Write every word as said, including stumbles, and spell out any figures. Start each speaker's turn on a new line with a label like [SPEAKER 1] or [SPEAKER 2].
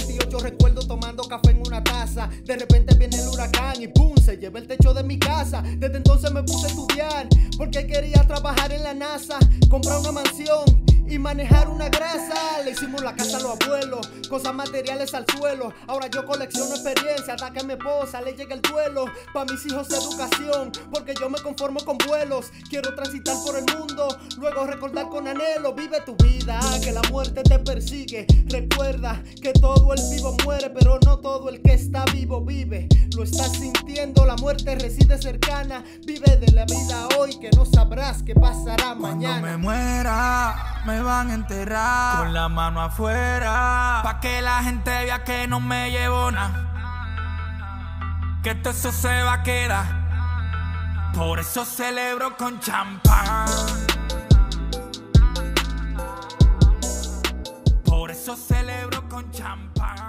[SPEAKER 1] veintiocho recuerdo tomando café en una taza. De repente viene el huracán y pum, se lleva el techo de mi casa. Desde entonces me puse a estudiar porque quería trabajar en la NASA, comprar una mansión y manejar una grasa. Le hicimos la casa a los abuelos, cosas materiales al suelo. Ahora yo colecciono experiencia hasta que a mi esposa le llegue el duelo. Pa' mis hijos educación, porque yo me conformo con vuelos. Quiero transitar por el mundo, luego recordar con anhelo. Vive tu vida, que la muerte te persigue. Recuerda que todo el vivo muere, pero no todo el que está vivo vive. Lo estás sintiendo, la muerte reside cercana. Vive de la vida hoy, que no sabrás qué pasará mañana.
[SPEAKER 2] Cuando me muera, me van a enterrar con la mano afuera, pa' que la gente vea que no me llevo nada, que todo eso se va a quedar. Por eso celebro con champán, por eso celebro con champán.